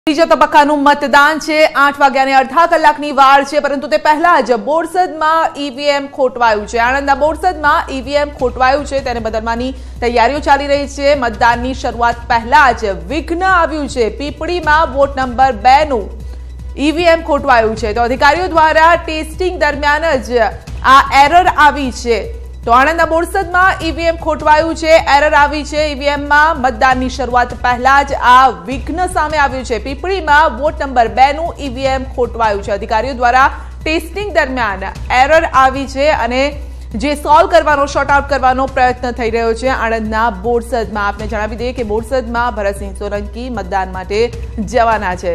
ત્રીજા તબક્કાનું મતદાન છે। 8 વાગ્યાને અડધા કલાકની વાર છે, પરંતુ તે પહેલા જ બોરસદમાં ઈવીએમ ખોટવાયું છે। આણંદના બોરસદમાં ઈવીએમ ખોટવાયું છે, તેને બદલવાની તૈયારીઓ ચાલી રહી છે। મતદાનની શરૂઆત પહેલા જ વિઘ્ન આવ્યું છે। પીપળીમાં વોટ નંબર 2 નું ઈવીએમ ખોટવાયું છે, તો અધિકારીઓ દ્વારા ટેસ્ટિંગ દરમિયાન જ આ એરર આવી છે। તો આણંદના બોરસદમાં ઈવીએમ ખોટવાયું છે, એરર આવી છે ઈવીએમમાં। મતદાનની શરૂઆત પહેલા જ આ વિઘ્ન સામે આવ્યું છે। પીપળીમાં વોટ નંબર 2 નું ઈવીએમ ખોટવાયું છે। અધિકારીઓ દ્વારા ટેસ્ટિંગ દરમિયાન એરર આવી છે અને જે સોલ્વ કરવાનો, શોર્ટ આઉટ કરવાનો પ્રયત્ન થઈ રહ્યો છે આણંદના બોરસદમાં। આપને જણાવી દઈએ કે બોરસદમાં ભરતસિંહ સોલંકી મતદાન માટે જવાના છે।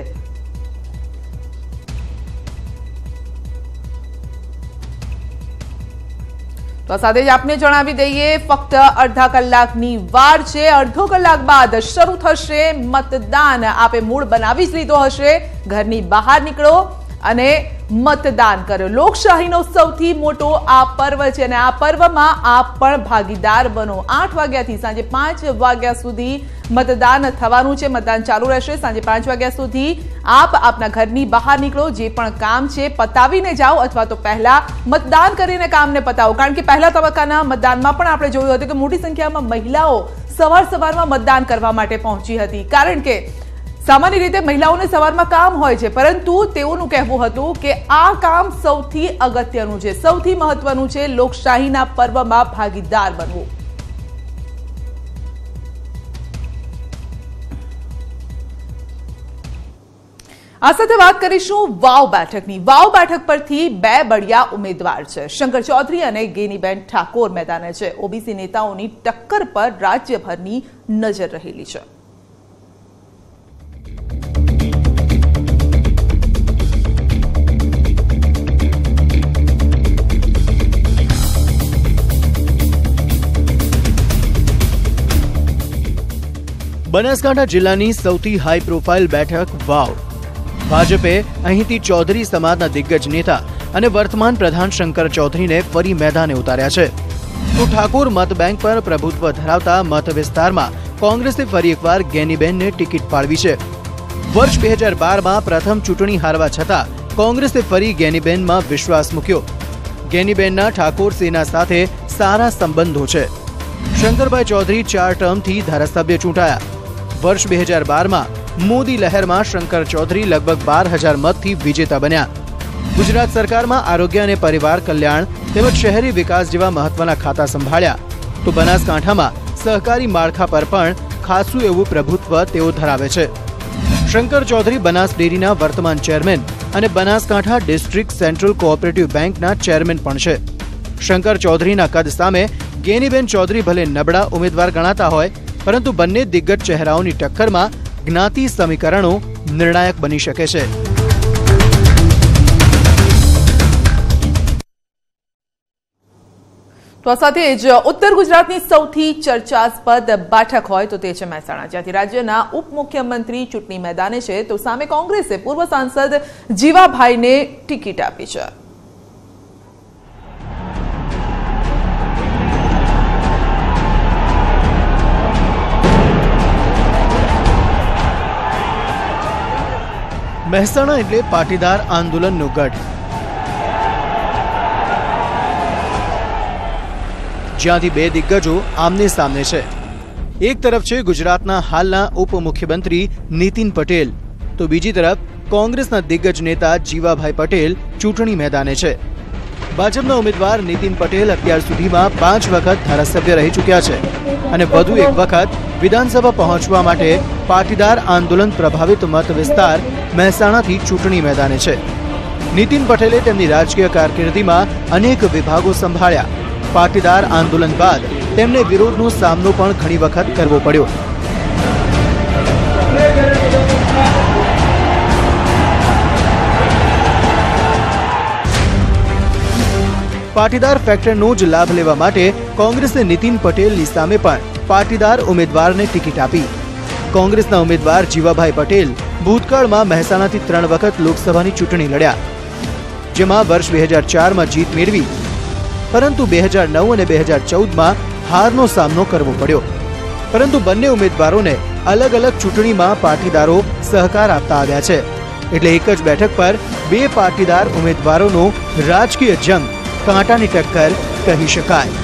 તો સાથે જ આપને જણાવી દઈએ ફક્ત અડધા કલાકની વાર છે। અડધો કલાક બાદ શરૂ થશે મતદાન। આપે મૂળ બનાવી જ લીધો હશે, ઘરની બહાર નીકળો અને મતદાન કરો। લોકશાહીનો સૌથી મોટો આ પર્વ છે અને આ પર્વમાં આપ પણ ભાગીદાર બનો। 8 વાગ્યાથી સાંજે 5 વાગ્યા સુધી મતદાન થવાનું છે। મતદાન ચાલુ રહેશે સાંજે 5 વાગ્યા સુધી। આપ આપના ઘરની બહાર નીકળો, જે પણ કામ છે પતાવીને જાઓ અથવા તો પહેલા મતદાન કરીને કામને પતાવો, કારણ કે પહેલા તબક્કાના મતદાનમાં પણ આપણે જોયું હતું કે મોટી સંખ્યામાં મહિલાઓ સવારમાં મતદાન કરવા માટે પહોંચી હતી, કારણ કે સામાન્ય રીતે મહિલાઓને સવારમાં કામ હોય છે, પરંતુ તેઓનું કહેવું હતું કે આ કામ સૌથી અગત્યનું છે, સૌથી મહત્વનું છે લોકશાહીના પર્વમાં ભાગીદાર બનવું। આ સાથે વાત કરીશું વાવ બેઠકની। વાવ બેઠક પરથી 2 બળિયા ઉમેદવાર છે। શંકર ચૌધરી અને ગેનીબેન ઠાકોર મેદાને છે। ઓબીસી નેતાઓની ટક્કર પર રાજ્યભરની નજર રહેલી છે। બનાસકાંઠા જિલ્લાની સૌથી હાઈ પ્રોફાઇલ બેઠક વાવ। ભાજપે અહીંથી ચૌધરી સમાજના દિગ્ગજ નેતા અને વર્તમાન પ્રધાન શંકર ચૌધરીને ફરી મેદાને ઉતાર્યા છે। તો ઠાકોર મત બેંક પર પ્રભુત્વ ધરાવતા મત વિસ્તારમાં કોંગ્રેસે ફરી એકવાર ગેનીબેનને ટિકિટ ફાળવી છે। વર્ષ 2012માં પ્રથમ ચૂંટણી હારવા છતાં કોંગ્રેસે ફરી ગેનીબેનમાં વિશ્વાસ મૂક્યો। ગેનીબેનના ઠાકોર સેના સાથે સારા સંબંધો છે। શંકરભાઈ ચૌધરી 4 ટર્મથી ધારાસભ્ય ચૂંટાયા। વર્ષ 2012માં મોદી લહેરમાં શંકર ચૌધરી લગભગ 12,000 મતથી વિજેતા બન્યા। ગુજરાત સરકારમાં આરોગ્ય અને પરિવાર કલ્યાણ તેમજ શહેરી વિકાસ જેવા મહત્વના ખાતા સંભાળ્યા। તો બનાસકાંઠામાં સહકારી માળખા પર પણ ખાસું એવું પ્રભુત્વ તેઓ ધરાવે છે। શંકર ચૌધરી બનાસ ડેરીના વર્તમાન ચેરમેન અને બનાસકાંઠા ડિસ્ટ્રિક્ટ સેન્ટ્રલ કોઓપરેટિવ બેંકના ચેરમેન પણ છે। શંકર ચૌધરીના કદ સામે ગેનીબેન ચૌધરી ભલે નબળા ઉમેદવાર ગણાતા હોય, પરંતુ બંને દિગ્ગજ ચહેરાઓની ટક્કરમાં જ્ઞાતિ સમીકરણો નિર્ણાયક બની શકે છે। તો આ સાથે જ ઉત્તર ગુજરાતની સૌથી ચર્ચાસ્પદ બેઠક હોય તો તે છે મહેસાણા, જ્યાંથી રાજ્યના ઉપમુખ્યમંત્રી ચૂંટણી મેદાને છે, તો સામે કોંગ્રેસે પૂર્વ સાંસદ જીવાભાઈને ટિકિટ આપી છે। મહેસાણા એટલે પાટીદાર આંદોલનનો ગઢ, જ્યાંથી 2 દિગ્ગજો આમને સામને છે। એક તરફ છે ગુજરાતના હાલના ઉપમુખ્યમંત્રી નીતિન પટેલ, તો બીજી તરફ કોંગ્રેસના દિગ્ગજ નેતા જીવાભાઈ પટેલ ચૂંટણી મેદાને છે। ભાજપના ઉમેદવાર નીતિન પટેલ અત્યાર સુધીમાં 5 વખત ધારાસભ્ય રહી ચૂક્યા છે અને વધુ એક વખત વિધાનસભા પહોંચવા માટે પાટીદાર આંદોલન પ્રભાવિત મત વિસ્તાર મહેસાણાથી ચૂંટણી મેદાને છે। નીતિન પટેલે તેમની રાજકીય કારકિર્દીમાં અનેક વિભાગો સંભાળ્યા। પાટીદાર આંદોલન બાદ તેમને વિરોધનો સામનો પણ ઘણી વખત કરવો પડ્યો। પાટીદાર ફેક્ટરનો જ લાભ લેવા માટે કોંગ્રેસે નીતિન પટેલની સામે પણ પાટીદાર ઉમેદવારને ટિકિટ આપી। કોંગ્રેસના ઉમેદવાર જીવાભાઈ પટેલ ભૂતકાળમાં મહેસાણાથી 3 વખત લોકસભાની ચૂંટણી લડ્યા, જેમાં વર્ષ 2004માં જીત મેળવી, પરંતુ 2009 અને 2014માં હારનો સામનો કરવો પડ્યો। પરંતુ બંને ઉમેદવારોને અલગ અલગ ચૂંટણીમાં પાટીદારો સહકાર આપતા આવ્યા છે, એટલે એક જ બેઠક પર બે પાટીદાર ઉમેદવારોનો રાજકીય જંગ કાંટાની ટક્કર કહી શકાય.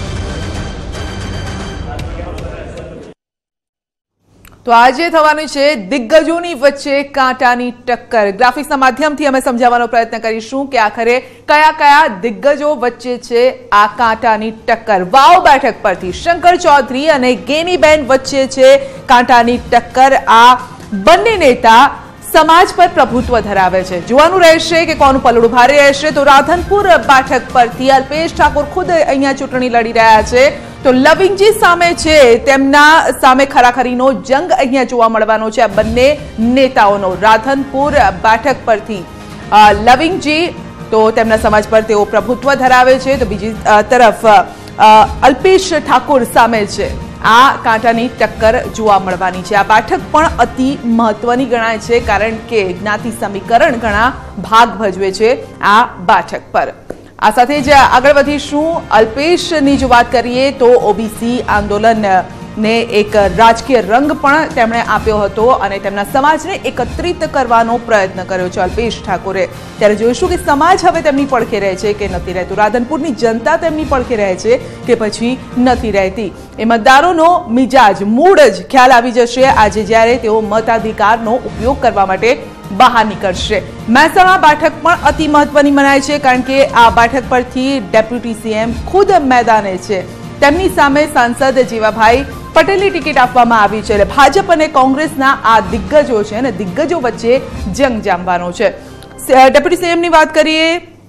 તો આજે થવાની છે દિગ્ગજોની વચ્ચે કાંટાની ટક્કર. ગ્રાફિક્સના માધ્યમથી અમે સમજાવવાનો પ્રયત્ન કરીશું કે આખરે કયા કયા દિગ્ગજો વચ્ચે છે આ કાંટાની ટક્કર. વાવ બેઠક પરથી શંકર ચૌધરી અને ગેનીબેન વચ્ચે છે કાંટાની ટક્કર. આ બંને નેતા સમાજ પર પ્રભુત્વ ધરાવે છે. જોવાનું રહેશે કે કોનું પલડું ભારે રહેશે. તો રાધનપુર બેઠક પરથી અલ્પેશ ઠાકોર ખુદ અહીંયા ચૂંટણી લડી રહ્યા છે. તો લવિંગજી સામે છે, તેમના સામે ખરાખરીનો જંગ અહીંયા જોવા મળવાનો છે આ બંને નેતાઓનો. રાધનપુર બેઠક પરથી લવિંગજી તો તેમના સમાજ પર તેઓ પ્રભુત્વ ધરાવે છે, તો બીજી તરફ અલ્પેશ ઠાકોર સામે છે આ કાંટાની ટક્કર જોવા મળવાની છે. આ બેઠક પણ અતિ મહત્વની ગણાય છે, કારણ કે જ્ઞાતિ સમીકરણ ઘણા ભાગ ભજવે છે આ બેઠક પર. આ સાથે જ આગળ વધીશું. અલ્પેશની જો વાત કરીએ તો ઓબીસી આંદોલનને એક રાજકીય રંગ પણ તેમણે આપ્યો હતો અને તેમના સમાજને એકત્રિત કરવાનો પ્રયત્ન કર્યો છે અલ્પેશ ઠાકોરે. ત્યારે જોઈશું કે સમાજ હવે તેમની પડખે રહે છે કે નથી રહેતું, રાધનપુરની જનતા તેમની પડખે રહે છે કે પછી નથી રહેતી. એ મતદારોનો મિજાજ, મૂડ જ ખ્યાલ આવી જશે આજે જ્યારે તેઓ મતાધિકારનો ઉપયોગ કરવા માટે બહાર નીકળશે. મહેસાણા બેઠક પણ અતિ મહત્વની મનાય છે, કારણ કે આ બેઠક પરથી ડેપ્યુટી સીએમ ખુદ મેદાને છે. તેમની સામે સાંસદ જીવાભાઈ પટેલની ટિકિટ આપવામાં આવી છે. એટલે ભાજપ અને કોંગ્રેસના આ દિગ્ગજો છે અને દિગ્ગજો વચ્ચે જંગ જામવાનો છે. ડેપ્યુટી સીએમની વાત કરીએ,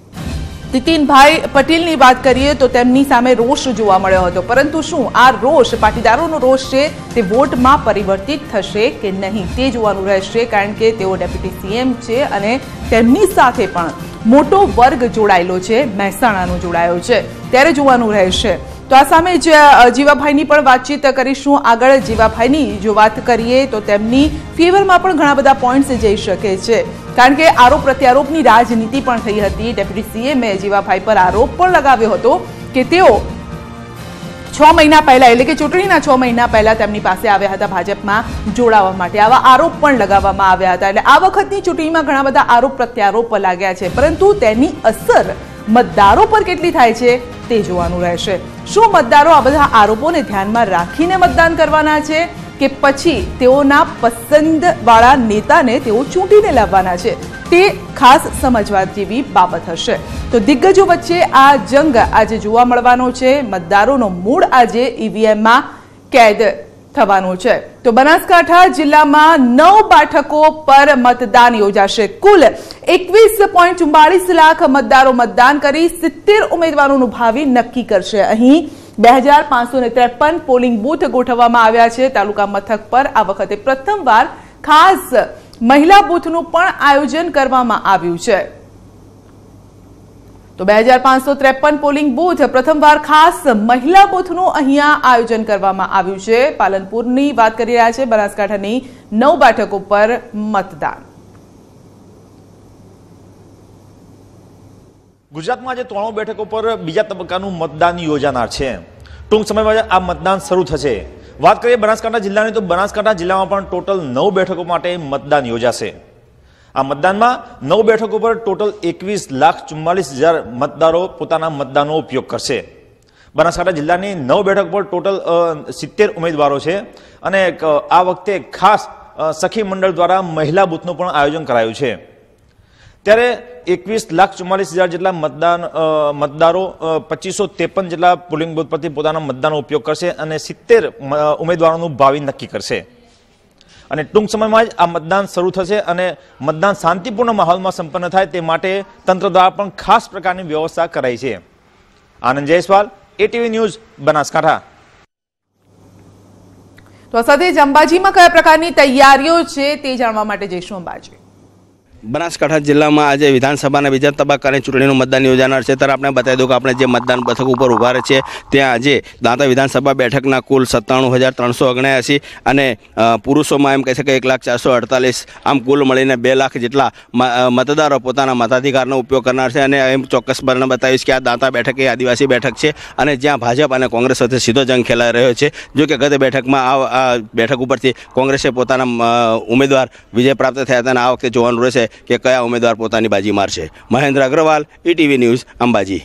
નીતિનભાઈ પટેલની વાત કરીએ તો તેમની સામે રોષ જોવા મળ્યો હતો, પરંતુ શું આ રોષ, પાટીદારોનો રોષ છે, તે વોટમાં પરિવર્તિત થશે કે નહીં તે જોવાનું રહેશે, કારણ કે તેઓ ડેપ્યુટી સીએમ છે અને તેમની સાથે પણ મોટો વર્ગ જોડાયેલો છે, મહેસાણાનો જોડાયો છે, ત્યારે જોવાનું રહેશે. તો આ સામે જ જીવાભાઈની પણ વાતચીત કરીશું. આગળ જીવાભાઈની જો વાત કરીએ તો તેમની ફેવરમાં પણ ઘણા બધા પોઈન્ટ્સ જઈ શકે છે, કારણ કે આરોપ પ્રત્યારોપની રાજનીતિ પણ થઈ હતી. ડેપ્યુટી સીએમએ જીવાભાઈ પર આરોપ પણ લગાવ્યો હતો કે તેઓ 6 મહિના પહેલા, એટલે કે ચૂંટણીના 6 મહિના પહેલા તેમની પાસે આવ્યા હતા ભાજપમાં જોડાવા માટે. આવા આરોપ પણ લગાવવામાં આવ્યા હતા. એટલે આ વખતની ચૂંટણીમાં ઘણા બધા આરોપ પ્રત્યારોપ લાગ્યા છે, પરંતુ તેની અસર મતદારો પર કેટલી થાય છે તે જોવાનું રહેશે. શું મતદારો આ બધા આરોપોને ધ્યાનમાં રાખીને મતદાન કરવાના છે કે પછી તેઓના પસંદવાળા નેતાને તેઓ ચૂંટીને લાવવાના છે, તે ખાસ સમજવા જેવી બાબત હશે. તો દિગ્ગજો વચ્ચે આ જંગ આજે જોવા મળવાનો છે. મતદારોનો મૂડ આજે ઈવીએમમાં કેદ થવાનો છે. તો બનાસકાંઠા જિલ્લામાં 9 બેઠકો પર મતદાન યોજાશે. કુલ 21.44 લાખ મતદારો મતદાન કરી 70 ઉમેદવારોનું ભાવિ નક્કી કરશે. અહીં 2553 પોલિંગ બૂથ ગોઠવવામાં આવ્યા છે. તાલુકા મથક પર આ વખતે પ્રથમવાર ખાસ મહિલા બૂથનું પણ આયોજન કરવામાં આવ્યું છે. તો 2553 પોલિંગ બૂથ, પ્રથમવાર ખાસ મહિલા બૂથનું અહીંયા આયોજન કરવામાં આવ્યું છે. પાલનપુરની વાત કરી રહ્યા છે. બનાસકાંઠાની 9 બેઠકો પર મતદાન. ગુજરાતમાં આજે 93 બેઠકો પર બીજા તબક્કાનું મતદાન યોજાનાર છે. ટૂંક સમયમાં આ મતદાન શરૂ થશે. વાત કરીએ બનાસકાંઠા જિલ્લાની, તો બનાસકાંઠા જિલ્લામાં પણ ટોટલ 9 બેઠકો માટે મતદાન યોજાશે. આ મતદાનમાં 9 બેઠકો પર ટોટલ 21,44,000 મતદારો પોતાના મતદાનનો ઉપયોગ કરશે. બનાસકાંઠા જિલ્લાની 9 બેઠકો પર ટોટલ 70 ઉમેદવારો છે અને આ વખતે ખાસ સખી મંડળ દ્વારા મહિલા બૂથનું પણ આયોજન કરાયું છે. ત્યારે 21,44,000 જેટલા મતદારો 2553 જેટલા પોલિંગ બૂથ પરથી પોતાના મતદાનનો ઉપયોગ કરશે અને 70 ઉમેદવારોનું ભાવિ નક્કી કરશે. અને ટૂંક સમયમાં જ આ મતદાન શરૂ થશે અને મતદાન શાંતિપૂર્ણ માહોલમાં સંપન્ન થાય તે માટે તંત્ર દ્વારા પણ ખાસ પ્રકારની વ્યવસ્થા કરાઈ છે. Anand Jaiswal, ETV news, Banaskantha. તો સાથે જ અંબાજીમાં કયા પ્રકારની તૈયારીઓ છે તે જાણવા માટે જઈશું અંબાજી. બનાસકાંઠા જિલ્લામાં આજે વિધાનસભાના બીજા તબક્કાની ચૂંટણીનું મતદાન યોજાનાર છે. ત્યારે આપણે બતાવી દઉં કે આપણે જે મતદાન મથક ઉપર ઊભા રહે છે ત્યાં આજે દાંતા વિધાનસભા બેઠકના કુલ 97,379 અને પુરુષોમાં એમ કહી શકાય 1,04,48, આમ કુલ મળીને 2 લાખ જેટલા મતદારો પોતાના મતાધિકારનો ઉપયોગ કરનાર છે. અને એમ ચોક્કસપણે બતાવીશ કે આ દાંતા બેઠક એ આદિવાસી બેઠક છે અને જ્યાં ભાજપ અને કોંગ્રેસ વચ્ચે સીધો જંગ ખેલાઈ રહ્યો છે. જો કે ગત બેઠકમાં આ બેઠક ઉપરથી કોંગ્રેસે પોતાના ઉમેદવાર વિજય પ્રાપ્ત થયા હતા અને આ વખતે જોવાનું રહેશે કે કયા ઉમેદવાર પોતાની બાજી મારશે. Mahendra Agrawal, ETV news, Ambaji.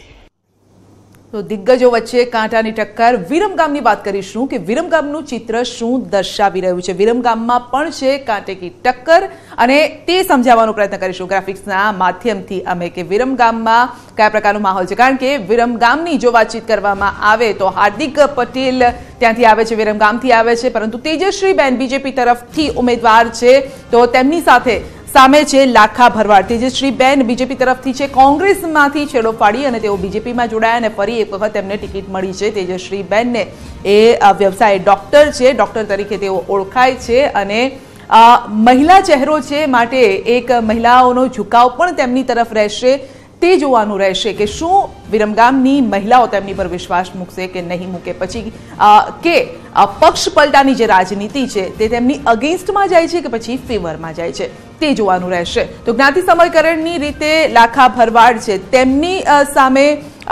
તો દિગ્ગજો વચ્ચે કાંટાની ટક્કર. વિરમગામની વાત કરીશું કે વિરમગામનું ચિત્ર શું દર્શાવી રહ્યું છે. વિરમગામમાં પણ છે કાંટેકી ટક્કર અને તે સમજાવવાનો પ્રયત્ન કરીશું ગ્રાફિક્સના માધ્યમથી અમે કે વિરમગામમાં કયા પ્રકારનો માહોલ છે. કારણ કે વિરમગામની જો વાતચીત કરવામાં આવે તો હાર્દિક પટેલ ત્યાંથી આવે છે, વિરમગામથી આવે છે, પરંતુ તેજશ્રીબેન બીજેપી તરફથી ઉમેદવાર છે તો તેમની સામે છે લાખા ભરવાડ. તેજશ્રીબેન બીજેપી તરફથી છે, કોંગ્રેસમાંથી છેડો પાડી અને તેઓ બીજેપીમાં જોડાયા અને ફરી એક વખત તેમને ટિકિટ મળી છે. તેજશ્રીબેનને એ વ્યવસાય ડોક્ટર છે, ડોક્ટર તરીકે તેઓ ઓળખાય છે અને મહિલા ચહેરો છે માટે એક મહિલાઓનો ઝુકાવ પણ તેમની તરફ રહેશે. તે જોવાનું રહેશે કે શું વિરમગામની મહિલાઓ તેમની પર વિશ્વાસ મૂકશે કે નહીં મૂકે, પછી કે પક્ષ પલટાની જે રાજનીતિ છે તે તેમની અગેન્સ્ટમાં જાય છે કે પછી ફેવરમાં જાય છે, તે જોવાનું રહેશે. તો જ્ઞાતિ સમીકરણની રીતે લાખા ભરવાડ છે, તેમની સામે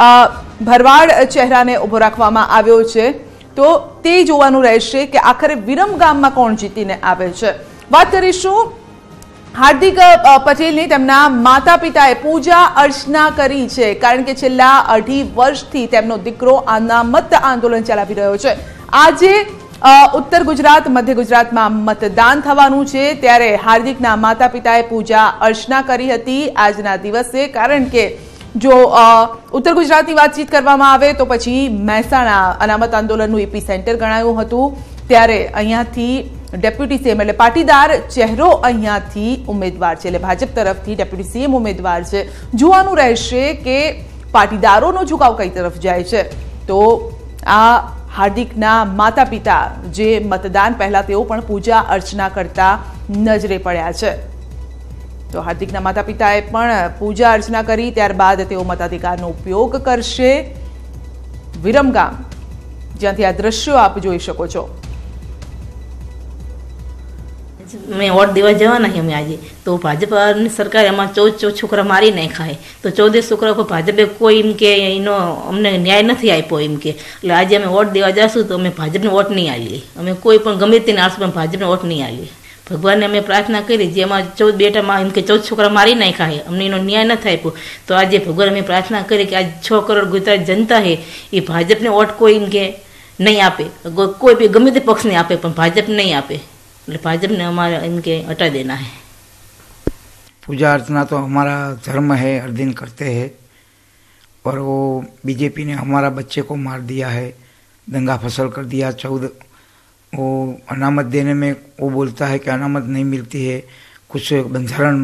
ભરવાડ ચહેરાને ઉભો રાખવામાં આવ્યો છે. તો તે જોવાનું રહેશે કે આખરે વિરમગામમાં કોણ જીતીને આવે છે. વાત કરીશું હાર્દિક પટેલની. તેમના માતા પિતાએ પૂજા અર્ચના કરી છે કારણ કે છેલ્લા 2.5 વર્ષથી તેમનો દીકરો અનામત આંદોલન ચલાવી રહ્યો છે. આજે ઉત્તર ગુજરાત, મધ્ય ગુજરાતમાં મતદાન થવાનું છે ત્યારે હાર્દિકના માતા પિતાએ પૂજા અર્ચના કરી હતી આજના દિવસે. કારણ કે જો ઉત્તર ગુજરાતની વાતચીત કરવામાં આવે તો પછી મહેસાણા અનામત આંદોલનનું એપી સેન્ટર ગણાયું હતું. ત્યારે અહીંયાથી ડેપ્યુટી સીએમ એટલે પાટીદાર ચહેરો અહીંયાથી ઉમેદવાર છે, એટલે ભાજપ તરફથી ડેપ્યુટી સીએમ ઉમેદવાર છે. જોવાનું રહેશે કે પાટીદારોનો ઝુકાવ કઈ તરફ જાય છે. તો આ હાર્દિકના માતા પિતા જે મતદાન પહેલા તેઓ પણ પૂજા અર્ચના કરતા નજરે પડ્યા છે. તો હાર્દિકના માતા પિતાએ પણ પૂજા અર્ચના કરી, ત્યારબાદ તેઓ મતાધિકારનો ઉપયોગ કરશે. વિરમગામ જ્યાંથી આ દ્રશ્યો આપ જોઈ શકો છો. મેં વોટ દેવા જવાના છે અમે આજે. તો ભાજપની સરકારે એમાં 14 છોકરા મારી નાખ્યા છે. તો 14 છોકરા પર ભાજપે કોઈ એમ કે એનો અમને ન્યાય નથી આપ્યો એમ કે. એટલે આજે અમે વોટ દેવા જઈશું તો અમે ભાજપને વોટ નહીં આલીએ. અમે કોઈ પણ ગમે તેને આલશું પણ ભાજપને વોટ નહીં આલીએ. ભગવાનને અમે પ્રાર્થના કરી જેમાં 14 બેટામાં એમ કે 14 છોકરા મારી નાખ્યા છે, અમને એનો ન્યાય નથી આપ્યો. તો આજે ભગવાન અમે પ્રાર્થના કરી કે આ 6 કરોડ ગુજરાત જનતા છે એ ભાજપને વોટ કોઈ એમ કે નહીં આપે, કોઈ બી ગમે તે પક્ષને આપે પણ ભાજપ નહીં આપે. એટલે ભાजपा ने हमारा इनके हटा देना है. पूजा अर्चना तो हमारा धर्म है, हर दिन करते हैं. और वो बीजेपी ने हमारा बच्चे को मार दिया है, दंगा फसल कर दिया. 14 वो अनामत देने में वो बोलता है कि अनामत नहीं मिलती है, कुछ बंधारण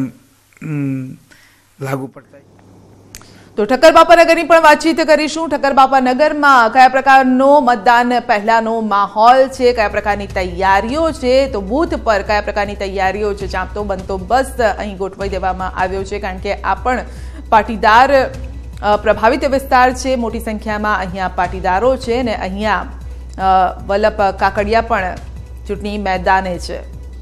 लागू पड़ता है. તો ઠક્કરબાપાનગરની પણ વાતચીત કરીશું. ઠક્કરબાપાનગરમાં કયા પ્રકારનો મતદાન પહેલાનો માહોલ છે, કયા પ્રકારની તૈયારીઓ છે, તો બૂથ પર કયા પ્રકારની તૈયારીઓ છે, ચાંપતો બંદોબસ્ત અહીં ગોઠવાઈ દેવામાં આવ્યો છે. કારણ કે આ પણ પાટીદાર પ્રભાવિત વિસ્તાર છે, મોટી સંખ્યામાં અહીંયા પાટીદારો છે અને અહીંયા વલ્લભ કાકડિયા પણ ચૂંટણી મેદાને છે.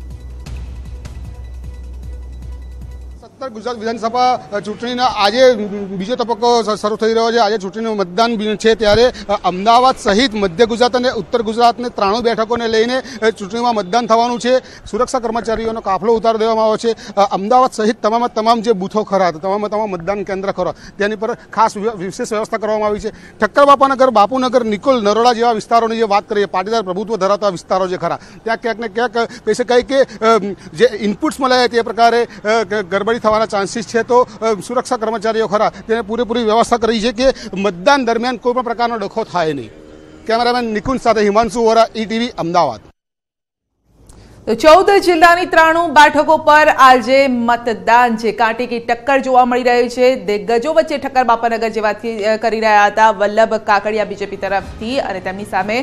ગુજરાત વિધાનસભા ચૂંટણીના આજે બીજો તબક્કો શરૂ થઈ રહ્યો છે. આજે ચૂંટણીનું મતદાન છે ત્યારે અમદાવાદ સહિત મધ્ય ગુજરાત અને ઉત્તર ગુજરાતને 93 બેઠકોને લઈને ચૂંટણીમાં મતદાન થવાનું છે. સુરક્ષા કર્મચારીઓનો કાફલો ઉતારી દેવામાં આવ્યો છે. અમદાવાદ સહિત તમામ જે બૂથો ખરા, તમામ મતદાન કેન્દ્ર ખરા, તેની પર ખાસ વિશેષ વ્યવસ્થા કરવામાં આવી છે. ઠક્કરબાપાનગર, બાપુનગર, નિકોલ, નરોડા જેવા વિસ્તારોની જે વાત કરીએ, પાટીદાર પ્રભુત્વ ધરાવતા વિસ્તારો જે ખરા, ત્યાં ક્યાંક ને ક્યાંક કહી શકાય કે જે ઇનપુટ્સ મળ્યા તે પ્રકારે ગરબડી થવાના ચાન્સીસ છે. તો સુરક્ષા કર્મચારીઓ ખરા તેને પૂરેપૂરી વ્યવસ્થા કરી છે કે મતદાન દરમિયાન કોઈ પણ પ્રકારનો ડખો થાય નહીં. કેમેરામેન નિકુંજ સાથે હિમાંશુ વોરા, ETV, અમદાવાદ. તો 14 જિલ્લાની 93 બેઠકો પર આજે મતદાન છે. કાંટેકી ટક્કર જોવા મળી રહી છે. દિગ્ગજો વચ્ચે ઠક્કરબાપાનગર જે વાત કરી રહ્યા હતા વલ્લભ કાકડિયા બીજેપી તરફથી અને તેમની સામે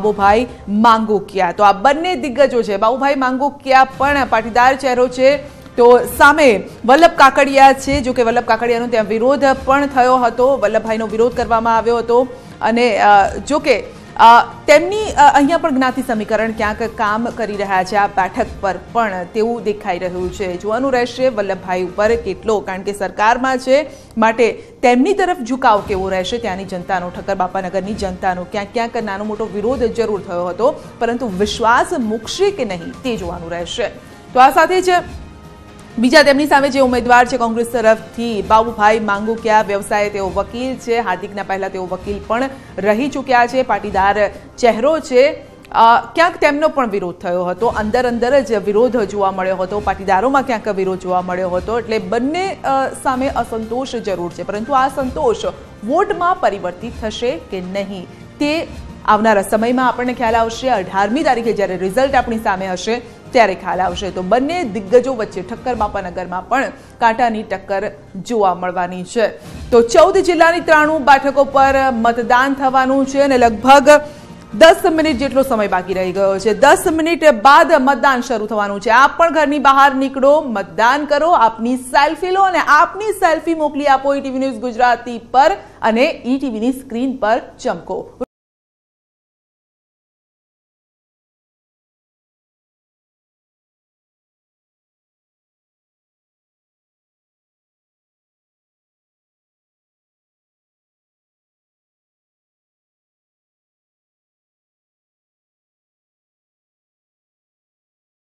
બાબુભાઈ માંગુકિયા. તો આ બંને દિગ્ગજો છે. બાબુભાઈ માંગુકિયા પણ પાટીદાર ચહેરો છે, તો સામે વલ્લભ કાકડિયા છે, જો કે વલ્લભ કાકડિયાનો ત્યાં વિરોધ પણ થયો હતો, વલ્લભભાઈનો વિરોધ કરવામાં આવ્યો હતો અને જો કે તેમની અહીંયા પણ જ્ઞાતિ સમીકરણ ક્યાંક કામ કરી રહ્યા છે આ બેઠક પર પણ તેવું દેખાઈ રહ્યું છે. જોવાનું રહેશે વલ્લભભાઈ ઉપર કેટલો, કારણ કે સરકારમાં છે માટે તેમની તરફ ઝુકાવ કેવો રહેશે ત્યાંની જનતાનો, ઠક્કર બાપાનગરની જનતાનો. ક્યાંક નાનો મોટો વિરોધ જરૂર થયો હતો, પરંતુ વિશ્વાસ મૂકશે કે નહીં તે જોવાનું રહેશે. તો આ સાથે જ બીજા તેમની સામે જે ઉમેદવાર છે કોંગ્રેસ તરફથી બાબુભાઈ માંગુકિયા, વ્યવસાય તેઓ વકીલ છે, હાર્દિકના પહેલા તેઓ વકીલ પણ રહી ચૂક્યા છે, પાટીદાર ચહેરો છે. ક્યાંક તેમનો પણ વિરોધ થયો હતો, અંદર જ વિરોધ જોવા મળ્યો હતો, પાટીદારોમાં ક્યાંક વિરોધ જોવા મળ્યો હતો. એટલે બંને સામે અસંતોષ જરૂર છે, પરંતુ આ સંતોષ વોટમાં પરિવર્તિત થશે કે નહીં તે આવનારા સમયમાં આપણને ખ્યાલ આવશે. 18મી તારીખે જ્યારે રિઝલ્ટ આપણી સામે હશે ત્યારે ખ્યાલ આવશે. તો બંને દિગ્ગજો વચ્ચે ઠક્કર બાપાનગરમાં પણ કાંટાની ટક્કર જોવા મળવાની છે. તો 14 જિલ્લાની 93 બેઠકો પર મતદાન થવાનું છે અને લગભગ 10 મિનિટ જેટલો સમય બાકી રહી ગયો છે. 10 મિનિટ બાદ મતદાન શરૂ થવાનું છે. આપ પણ ઘરની બહાર નીકળો, મતદાન કરો, આપની સેલ્ફી લો અને આપની સેલ્ફી મોકલી આપો ETV ન્યૂઝ ગુજરાતી પર અને ETVની સ્ક્રીન પર ચમકો.